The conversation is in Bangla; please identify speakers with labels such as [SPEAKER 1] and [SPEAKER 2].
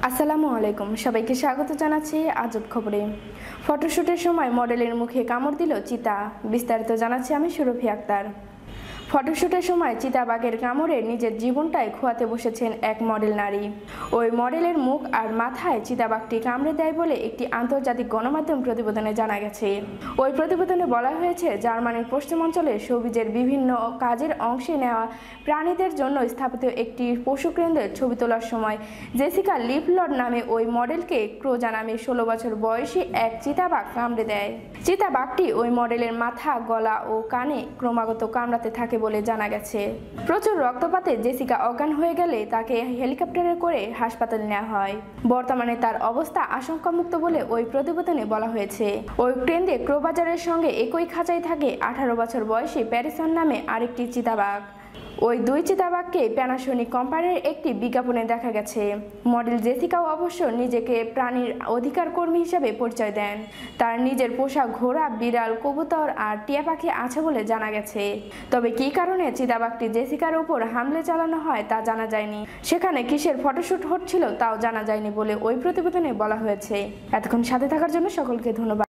[SPEAKER 1] আসসালামু আলাইকুম, সবাইকে স্বাগত জানাচ্ছি আজব খবরে। ফটোশুটের সময় মডেলের মুখে কামড় দিল চিতা। বিস্তারিত জানাচ্ছি আমি সুরভি আক্তার। ফটোশুটের সময় চিতাবাঘের কামড়ে নিজের জীবনটাই খোয়াতে বসেছেন এক মডেল নারী। ওই মডেলের মুখ আর মাথায় চিতাবাঘটি কামড়ে দেয় বলে একটি আন্তর্জাতিক গণমাধ্যম প্রতিবেদনে জানা গেছে। ওই প্রতিবেদনে বলা হয়েছে, জার্মানির পশ্চিমাঞ্চলে সবুজের বিভিন্ন কাজের অংশে নেওয়া প্রাণীদের জন্য স্থাপিত একটি পশুকেন্দ্রের ছবি তোলার সময় জেসিকা লিফলড নামে ওই মডেলকে ক্রোজা নামে 16 বছর বয়সী এক চিতাবাঘ কামড়ে দেয়। চিতাবাঘটি ওই মডেলের মাথা, গলা ও কানে ক্রমাগত কামড়াতে থাকে বলে জানা গেছে। প্রচুর রক্তপাতে জেসিকা অজ্ঞান হয়ে গেলে তাকে হেলিকপ্টারে করে হাসপাতালে নেওয়া হয়। বর্তমানে তার অবস্থা আশঙ্কামুক্ত বলে ওই প্রতিবেদনে বলা হয়েছে। ওই কেন্দ্রে ক্রোবাজারের সঙ্গে একই খাঁচায় থাকে 18 বছর বয়সী প্যারিসন নামে আরেকটি চিতাবাঘ। ওই দুই চিতাবাঘকে প্যানাসোনিক কোম্পানির একটি বিজ্ঞাপনে দেখা গেছে। মডেল জেসিকাও অবশ্য নিজেকে প্রাণীর অধিকার কর্মী হিসেবে পরিচয় দেন। তার নিজের পোষা ঘোড়া, বিড়াল, কবুতর আর টিয়া পাখি আছে বলে জানা গেছে। তবে কী কারণে চিতাবাঘটি জেসিকার উপর হামলে চালানো হয় তা জানা যায়নি। সেখানে কিসের ফটোশুট হচ্ছিল তাও জানা যায়নি বলে ওই প্রতিবেদনে বলা হয়েছে। এতক্ষণ সাথে থাকার জন্য সকলকে ধন্যবাদ।